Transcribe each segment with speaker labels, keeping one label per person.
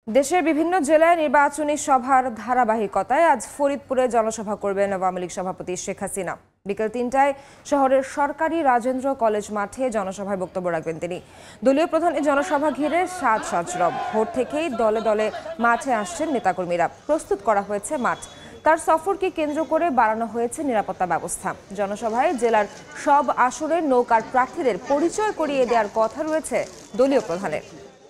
Speaker 1: দেশের বিভিন্ন জেলায় নির্বাচনী সভার ধারাবাহিকতায় আজ ফরিদপুরে জনসভা করবেন আওয়ামী লীগ সভাপতি শেখ হাসিনা। বিকেল ৩টায় শহরের সরকারি রাজেন্দ্র কলেজ মাঠে জনসভায় বক্তব্য রাখবেন তিনি। দলীয় প্রধান এই জনসভা ঘিরে সাজ সরব। ভোর থেকেই দলে দলে মাঠে আসছেন নেতাকর্মীরা। প্রস্তুত করা হয়েছে মাঠ। তার সফরকে কেন্দ্র করে বাড়ানো হয়েছে নিরাপত্তা ব্যবস্থা। জনসভায় জেলার সব আসনের নৌকার প্রার্থীদের পরিচয় করিয়ে দেওয়ার কথা রয়েছে দলীয় প্রধানের।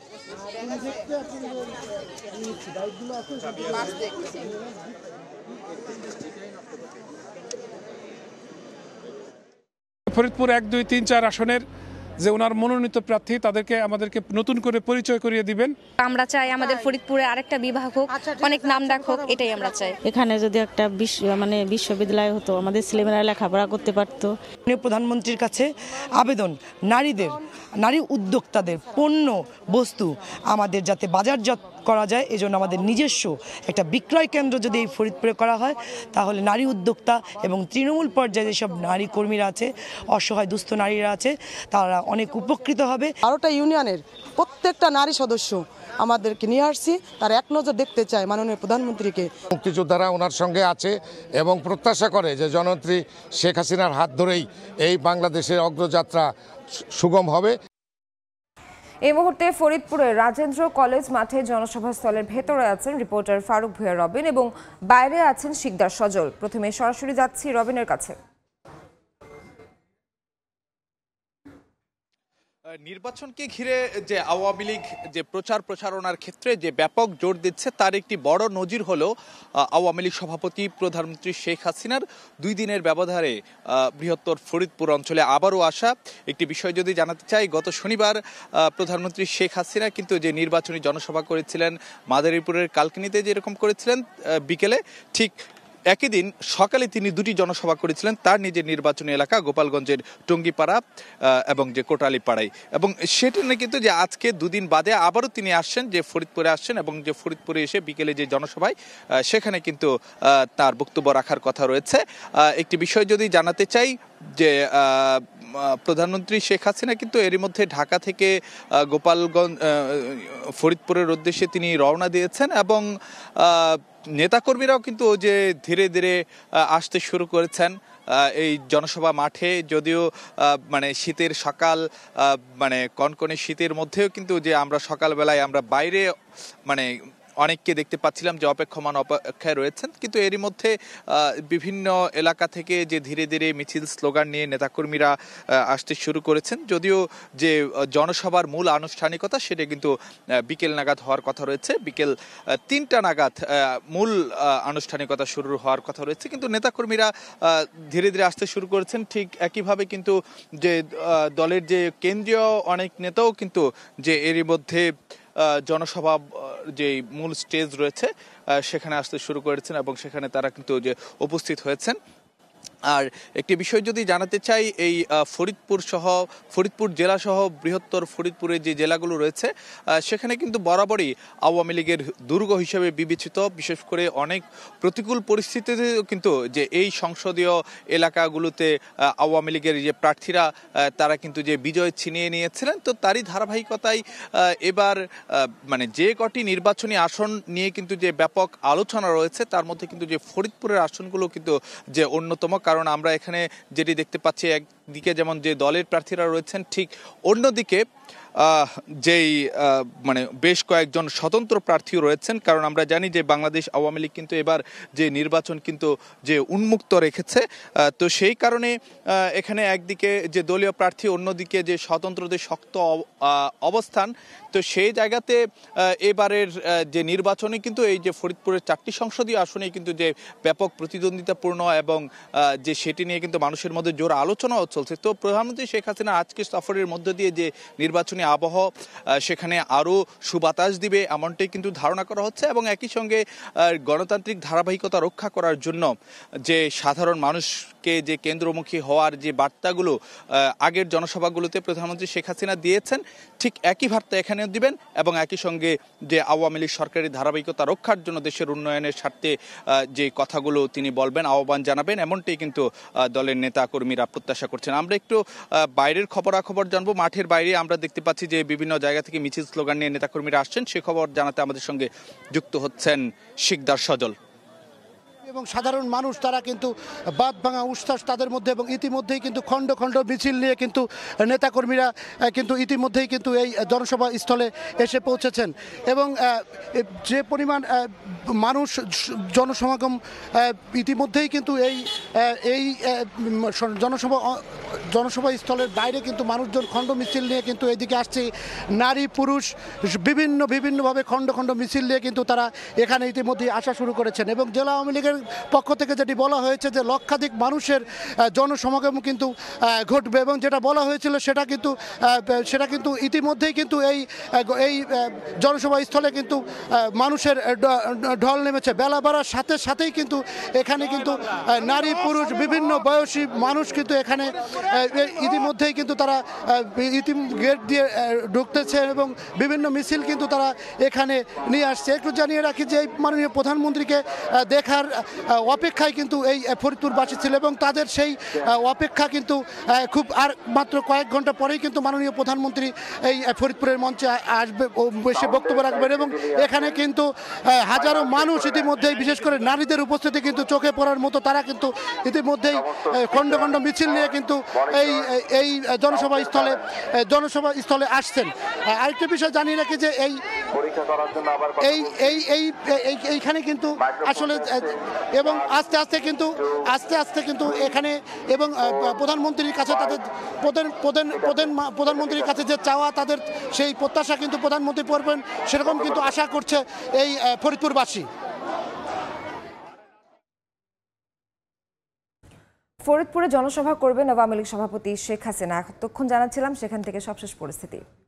Speaker 2: ফরিদপুর ১, ২, ৩, ৪ আসনের যে ওনার মনোনীত প্রার্থী তাদেরকে আমাদেরকে নতুন করে পরিচয় করিয়ে দিবেন।
Speaker 3: আমরা চাই আমাদের ফরিদপুরে আরেকটা বিভাগ হোক, অনেক নাম ডাক হোক, এটাই আমরা চাই।
Speaker 4: এখানে যদি একটা বিশ্ববিদ্যালয় হতো, আমাদের ছেলেমেয়েরা লেখাপড়া করতে পারতো।
Speaker 5: প্রধানমন্ত্রীর কাছে আবেদন, নারী উদ্যোক্তাদের পণ্য বস্তু আমাদের যাতে বাজারজাত করা যায়, এজন্য আমাদের নিজস্ব একটা বিক্রয় কেন্দ্র যদি এই ফরিদপুরে করা হয়, তাহলে নারী উদ্যোক্তা এবং তৃণমূল পর্যায়ে যেসব নারী কর্মীরা আছে, অসহায় দুস্থ নারীরা আছে, তারা অনেক উপকৃত হবে।
Speaker 6: 12টা ইউনিয়নের প্রত্যেকটা নারী সদস্য আমাদেরকে নিয়ে আসছি, তার এক নজর দেখতে চায় মাননীয় প্রধানমন্ত্রীকে।
Speaker 7: মুক্তিযোদ্ধারা ওনার সঙ্গে আছে এবং প্রত্যাশা করে যে জননেত্রী শেখ হাসিনার হাত ধরেই এই বাংলাদেশের অগ্রযাত্রা সুগম হবে।
Speaker 1: এই মুহূর্তে ফরিদপুরের রাজেন্দ্র কলেজ মাঠে জনসভাস্থলের ভেতরে আছেন রিপোর্টার ফারুক ভূঁইয়া রবিন এবং বাইরে আছেন শিকদার সজল। প্রথমে সরাসরি যাচ্ছি রবিনের কাছে।
Speaker 8: নির্বাচনকে ঘিরে যে আওয়ামী লীগ যে প্রচারণার ক্ষেত্রে যে ব্যাপক জোর দিচ্ছে, তার একটি বড় নজির হলো আওয়ামী লীগ সভাপতি প্রধানমন্ত্রী শেখ হাসিনার 2 দিনের ব্যবধানে বৃহত্তর ফরিদপুর অঞ্চলে আবারও আসা। একটি বিষয় যদি জানাতে চাই, গত শনিবার প্রধানমন্ত্রী শেখ হাসিনা কিন্তু যে নির্বাচনী জনসভা করেছিলেন মাদারীপুরের কালকিনিতে, যেরকম করেছিলেন বিকেলে, ঠিক একই দিন সকালে তিনি 2টি জনসভা করেছিলেন তার নিজের নির্বাচনী এলাকা গোপালগঞ্জের টঙ্গিপাড়া এবং যে কোটালীপাড়ায়। এবং সেটা নিয়ে কিন্তু যে আজকে 2 দিন বাদে আবারও তিনি আসছেন, যে ফরিদপুরে আসছেন এবং যে ফরিদপুরে এসে বিকেলে যে জনসভায় সেখানে কিন্তু তার বক্তব্য রাখার কথা রয়েছে। একটি বিষয় যদি জানাতে চাই যে প্রধানমন্ত্রী শেখ হাসিনা কিন্তু এরই মধ্যে ঢাকা থেকে গোপালগঞ্জ ফরিদপুরের উদ্দেশ্যে তিনি রওনা দিয়েছেন এবং নেতাকর্মীরাও কিন্তু যে ধীরে ধীরে আসতে শুরু করেছেন এই জনসভা মাঠে। যদিও শীতের সকাল, কনকনে শীতের মধ্যেও কিন্তু যে আমরা সকালবেলায় আমরা বাইরে অনেককে দেখতে পাচ্ছিলাম যে অপেক্ষায় রয়েছেন, কিন্তু এরই মধ্যে বিভিন্ন এলাকা থেকে যে ধীরে ধীরে মিছিল স্লোগান নিয়ে নেতাকর্মীরা আসতে শুরু করেছেন। যদিও যে জনসভার মূল আনুষ্ঠানিকতা সেটা কিন্তু বিকেল নাগাদ হওয়ার কথা রয়েছে, বিকেল 3টা নাগাদ মূল আনুষ্ঠানিকতা শুরু হওয়ার কথা রয়েছে, কিন্তু নেতাকর্মীরা ধীরে ধীরে আসতে শুরু করেছেন। ঠিক একইভাবে কিন্তু যে দলের যে কেন্দ্রীয় অনেক নেতাও কিন্তু যে এরই মধ্যে জনসভা যে মূল স্টেজ রয়েছে সেখানে আসতে শুরু করেছেন এবং সেখানে তারা কিন্তু যে উপস্থিত হয়েছেন। আর একটি বিষয় যদি জানাতে চাই, এই ফরিদপুর জেলা সহ বৃহত্তর ফরিদপুরের যে জেলাগুলো রয়েছে সেখানে কিন্তু বরাবরই আওয়ামী লীগের দুর্গ হিসেবে বিবেচিত। বিশেষ করে অনেক প্রতিকূল পরিস্থিতিতেও কিন্তু যে এই সংসদীয় এলাকাগুলোতে আওয়ামী লীগের যে প্রার্থীরা তারা কিন্তু যে বিজয় ছিনিয়ে নিয়েছিলেন। তো তারই ধারাবাহিকতায় এবার যে কটি নির্বাচনী আসন নিয়ে কিন্তু যে ব্যাপক আলোচনা রয়েছে, তার মধ্যে কিন্তু যে ফরিদপুরের আসনগুলো কিন্তু যে অন্যতম। কারণ আমরা এখানে যেটি দেখতে পাচ্ছি, একদিকে যেমন যে দলের প্রার্থীরা রয়েছেন, ঠিক অন্যদিকে যেই বেশ কয়েকজন স্বতন্ত্র প্রার্থীও রয়েছেন। কারণ আমরা জানি যে বাংলাদেশ আওয়ামী লীগ কিন্তু এবার যে নির্বাচন কিন্তু যে উন্মুক্ত রেখেছে, তো সেই কারণে এখানে একদিকে যে দলীয় প্রার্থী, অন্যদিকে যে স্বতন্ত্রদের শক্ত অবস্থান। তো সেই জায়গাতে এবারের যে নির্বাচনে কিন্তু এই যে ফরিদপুরের 4টি সংসদীয় আসনে কিন্তু যে ব্যাপক প্রতিদ্বন্দ্বিতাপূর্ণ এবং যে সেটি নিয়ে কিন্তু মানুষের মধ্যে জোর আলোচনাও চলছে। তো প্রধানমন্ত্রী শেখ হাসিনা আজকে সফরের মধ্য দিয়ে যে নির্বাচনী আবহাওয়া সেখানে আরও সুবাতাস দিবে এমনটাই কিন্তু ধারণা করা হচ্ছে। এবং একই সঙ্গে গণতান্ত্রিক ধারাবাহিকতা রক্ষা করার জন্য যে সাধারণ মানুষকে যে কেন্দ্রমুখী হওয়ার যে বার্তাগুলো আগের জনসভাগুলোতে প্রধানমন্ত্রী শেখ হাসিনা দিয়েছেন, ঠিক একই বার্তা এখানেও দিবেন এবং একই সঙ্গে যে আওয়ামী লীগ সরকারের ধারাবাহিকতা রক্ষার জন্য দেশের উন্নয়নের স্বার্থে যে কথাগুলো তিনি বলবেন, আহ্বান জানাবেন, এমনটাই কিন্তু দলের নেতা কর্মীরা প্রত্যাশা করছেন। আমরা একটু বাইরের খবরাখবর জানবো। মাঠের বাইরে আমরা দেখতে পাচ্ছি যে বিভিন্ন জায়গা থেকে মিছিল স্লোগান নিয়ে নেতাকর্মীরা আসছেন, সে খবর জানাতে আমাদের সঙ্গে যুক্ত হচ্ছেন শিকদার সজল।
Speaker 9: এবং সাধারণ মানুষ তারা কিন্তু বাদ ভাঙা উচ্ছ্বাস তাদের মধ্যে, এবং ইতিমধ্যেই কিন্তু খণ্ড খণ্ড মিছিল নিয়ে কিন্তু নেতাকর্মীরা কিন্তু ইতিমধ্যেই কিন্তু এই জনসভা স্থলে এসে পৌঁছেছেন। এবং যে পরিমাণ মানুষ জনসমাগম ইতিমধ্যেই কিন্তু এই জনসভা স্থলের বাইরে কিন্তু মানুষজন খণ্ড মিছিল নিয়ে কিন্তু এদিকে আসছে। নারী পুরুষ বিভিন্নভাবে খণ্ড খণ্ড মিছিল নিয়ে কিন্তু তারা এখানে ইতিমধ্যেই আসা শুরু করেছেন। এবং জেলা আওয়ামী লীগের পক্ষ থেকে যেটি বলা হয়েছে যে লক্ষাধিক মানুষের জনসমাগম কিন্তু ঘটবে, এবং যেটা বলা হয়েছিল সেটা কিন্তু ইতিমধ্যেই কিন্তু এই জনসভা স্থলে কিন্তু মানুষের ঢল নেমেছে। বেলা বাড়ার সাথে সাথেই কিন্তু এখানে কিন্তু নারী পুরুষ বিভিন্ন বয়সী মানুষ কিন্তু এখানে ইতিমধ্যেই কিন্তু তারা গেট দিয়ে ঢুকতেছে এবং বিভিন্ন মিছিল কিন্তু তারা এখানে নিয়ে আসছে। একটু জানিয়ে রাখি যে এই মাননীয় প্রধানমন্ত্রীকে দেখার অপেক্ষায় কিন্তু এই ফরিদপুরবাসী ছিল, এবং তাদের সেই অপেক্ষা কিন্তু খুব আর মাত্র কয়েক ঘন্টা পরেই কিন্তু মাননীয় প্রধানমন্ত্রী এই ফরিদপুরের মঞ্চে আসবে, এসে বক্তব্য রাখবেন। এবং এখানে কিন্তু হাজারো মানুষ ইতিমধ্যেই, বিশেষ করে নারীদের উপস্থিতি কিন্তু চোখে পড়ার মতো, তারা কিন্তু ইতিমধ্যেই খণ্ড খণ্ড মিছিল নিয়ে কিন্তু এই জনসভা স্থলে আসছেন। আরেকটা বিষয় জানিয়ে রাখি যে এইখানে কিন্তু আসলে এবং আস্তে আস্তে কিন্তু এখানে এবং প্রধানমন্ত্রীর কাছে প্রধানমন্ত্রীর কাছে যে চাওয়া, তাদের সেই প্রত্যাশা কিন্তু প্রধানমন্ত্রী করবেন সেরকম কিন্তু আশা করছে এই ফরিদপুরবাসী।
Speaker 1: ফরিদপুরে জনসভা করবেন আওয়ামী লীগ সভাপতি শেখ হাসিনা। এতক্ষণ জানাচ্ছিলাম সেখান থেকে সবশেষ পরিস্থিতি।